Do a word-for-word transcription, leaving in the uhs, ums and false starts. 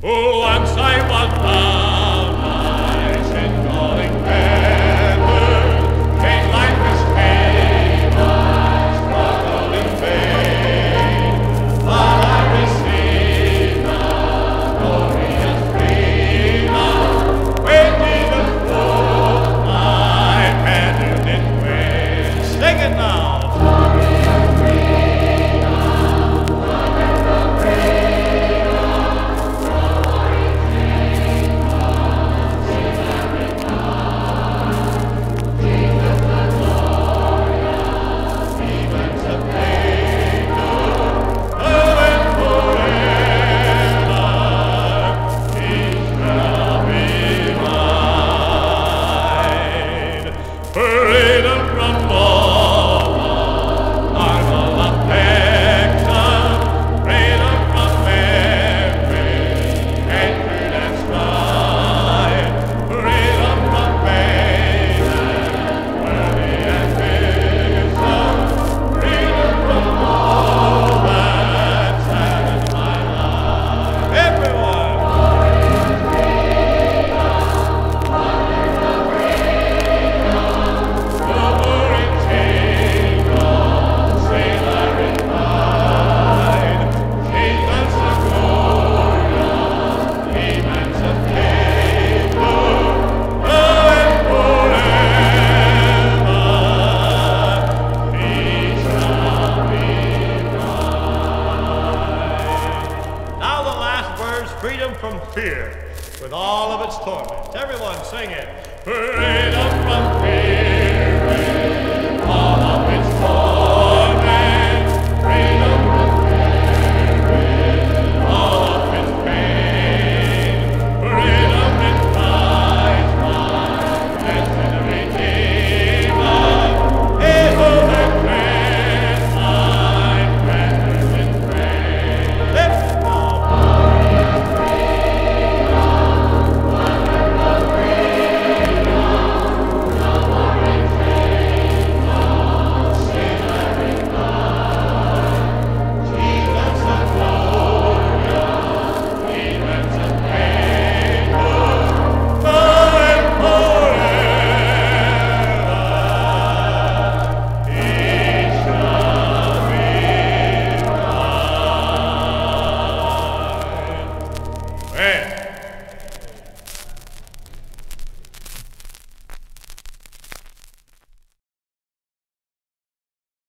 Once I was bound by sin calling heaven, chained like a slave, I struggled in vain, but I received the glorious freedom when Jesus took my hand in grace. Sing it now. Freedom from all marvel affection, freedom from every hatred and strife, freedom from pain and worry and ambition, freedom from all that saddens my life. Everyone! Freedom from fear, with all of its torments. Everyone sing it. Freedom from fear.